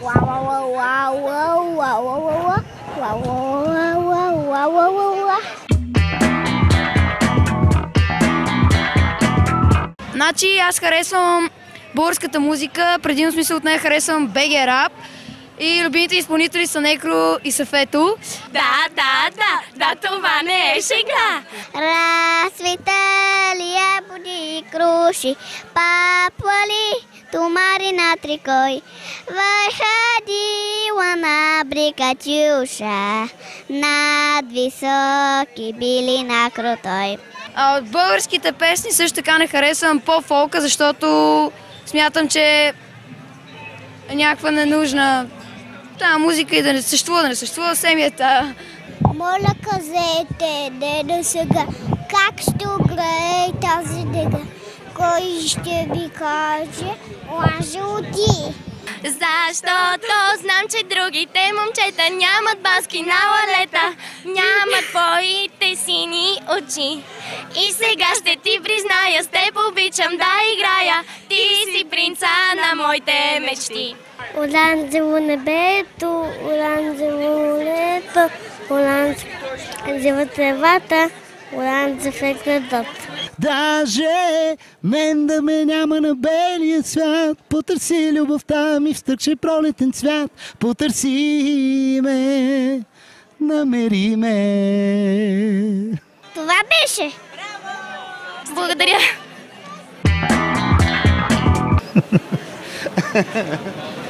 Значи аз харесвам българската музика, предимно смисъл от нея харесвам БГ рап и любимите изпълнители са Некро и Сафето. Да, това не е шега. Разцветали ябоди и круши, папвали тумари на трикой, выходила на брикатюша, над високи били на крутой. А от българските песни също така не харесвам по-фолка, защото смятам, че е някаква ненужна тази музика и да не съществува семията. Моля, кажете, деда сега, как ще огрее тази дега? Кой ще ви каже, лаже оти? Защото знам, че другите момчета нямат баски на лалета, нямат твоите сини очи. И сега ще ти призная, с теб обичам да играя, ти си принца на моите мечти. Оранжево небето, оранжево лето, оранжева тревата, оранжев е градът. Даже мен да ме няма на белия свят, потърси любовта ми в стърче пролетен цвят. Потърси ме, намери ме. Това беше. Благодаря.